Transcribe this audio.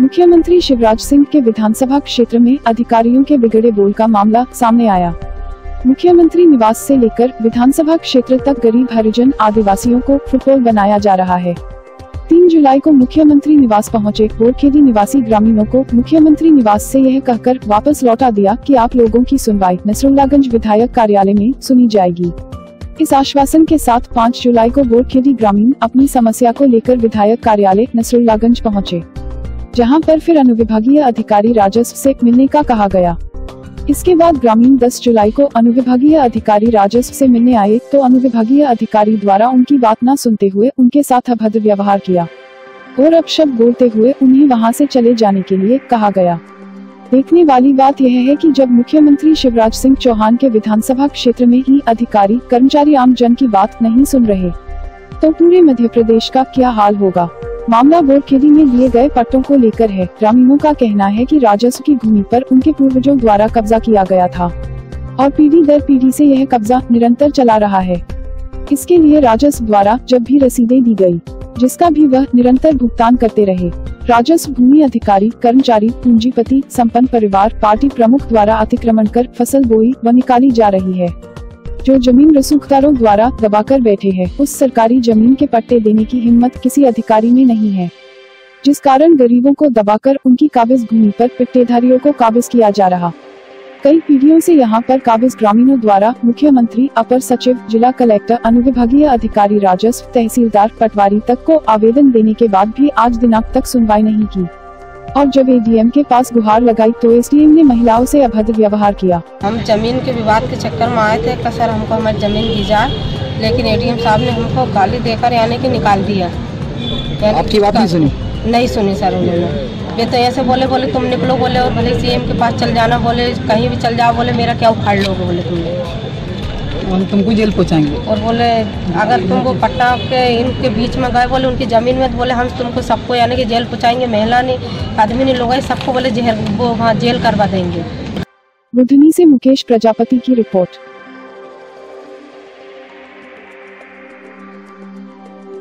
मुख्यमंत्री शिवराज सिंह के विधानसभा क्षेत्र में अधिकारियों के बिगड़े बोल का मामला सामने आया। मुख्यमंत्री निवास से लेकर विधानसभा क्षेत्र तक गरीब हरिजन आदिवासियों को फुटबॉल बनाया जा रहा है। 3 जुलाई को मुख्यमंत्री निवास पहुंचे बोरखेड़ी निवासी ग्रामीणों को मुख्यमंत्री निवास से यह कहकर वापस लौटा दिया कि आप लोगों की सुनवाई नसरुल्लागंज विधायक कार्यालय में सुनी जाएगी। इस आश्वासन के साथ 5 जुलाई को बोरखेड़ी ग्रामीण अपनी समस्या को लेकर विधायक कार्यालय नसरुल्लागंज पहुंचे, जहां पर फिर अनुविभागीय अधिकारी राजस्व से मिलने का कहा गया। इसके बाद ग्रामीण 10 जुलाई को अनुविभागीय अधिकारी राजस्व से मिलने आए तो अनुविभागीय अधिकारी द्वारा उनकी बात न सुनते हुए उनके साथ अभद्र व्यवहार किया और अपशब्द बोलते हुए उन्हें वहां से चले जाने के लिए कहा गया। देखने वाली बात यह है कि जब मुख्यमंत्री शिवराज सिंह चौहान के विधानसभा क्षेत्र में ही अधिकारी कर्मचारी आम जन की बात नहीं सुन रहे तो पूरे मध्य प्रदेश का क्या हाल होगा। मामला बोरखेड़ी में लिए गए पट्टों को लेकर है। ग्रामीणों का कहना है कि राजस्व की भूमि पर उनके पूर्वजों द्वारा कब्जा किया गया था और पीढ़ी दर पीढ़ी से यह कब्जा निरंतर चला रहा है। इसके लिए राजस्व द्वारा जब भी रसीदें दी गई, जिसका भी वह निरंतर भुगतान करते रहे। राजस्व भूमि अधिकारी, कर्मचारी, पूंजीपति, संपन्न परिवार, पार्टी प्रमुख द्वारा अतिक्रमण कर फसल बोई व निकाली जा रही है। जो जमीन रसूखदारों द्वारा दबाकर बैठे हैं, उस सरकारी जमीन के पट्टे देने की हिम्मत किसी अधिकारी में नहीं है, जिस कारण गरीबों को दबाकर उनकी काबिज भूमि पर पट्टेधारियों को काबिज किया जा रहा। कई पीढ़ियों से यहाँ पर काबिज ग्रामीणों द्वारा मुख्यमंत्री, अपर सचिव, जिला कलेक्टर, अनुविभागीय अधिकारी राजस्व, तहसीलदार, पटवारी तक को आवेदन देने के बाद भी आज दिनांक तक सुनवाई नहीं की और जब एडीएम के पास गुहार लगाई तो एसडीएम ने महिलाओं से अभद्र व्यवहार किया। हम जमीन के विवाद के चक्कर में आए थे, सर हमको हमारी जमीन दी जाए, लेकिन एडीएम साहब ने हमको गाली देकर यानी कि निकाल दिया। आपकी बात नहीं सुनी? नहीं सुनी सर उन्होंने। वे तो ऐसे बोले तुम निकलो बोले, और भले सीएम के पास चल जाना बोले, कहीं भी चल जाओ बोले, मेरा क्या उखाड़ लोगे बोले तुमने, और तुमको जेल पहुँचाएंगे। और बोले अगर तुमको पट्टा के इनके बीच में गए बोले उनकी जमीन में, तो बोले हम तुमको सबको यानी कि जेल पहुँचाएंगे, महिला ने, आदमी ने, लोग सबको बोले जहर वो वहाँ जेल करवा देंगे। बुधनी से मुकेश प्रजापति की रिपोर्ट।